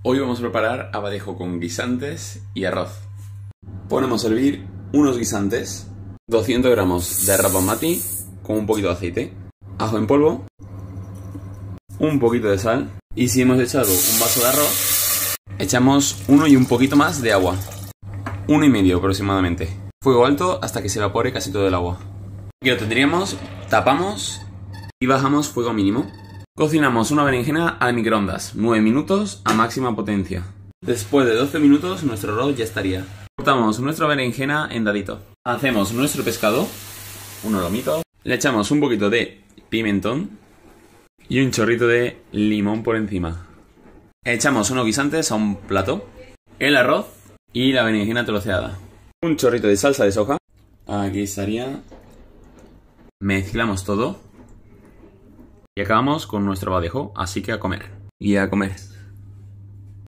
Hoy vamos a preparar abadejo con guisantes y arroz. Ponemos a hervir unos guisantes, 200 gramos de arroz basmati con un poquito de aceite, ajo en polvo, un poquito de sal y si hemos echado un vaso de arroz, echamos uno y un poquito más de agua, 1,5 aproximadamente. Fuego alto hasta que se evapore casi todo el agua. Aquí lo tendríamos, tapamos y bajamos fuego mínimo. Cocinamos una berenjena al microondas, 9 minutos a máxima potencia. Después de 12 minutos nuestro arroz ya estaría. Cortamos nuestra berenjena en daditos. Hacemos nuestro pescado, unos lomitos. Le echamos un poquito de pimentón y un chorrito de limón por encima. Echamos unos guisantes a un plato, el arroz y la berenjena troceada. Un chorrito de salsa de soja. Aquí estaría. Mezclamos todo. Y acabamos con nuestro abadejo, así que a comer. Y a comer.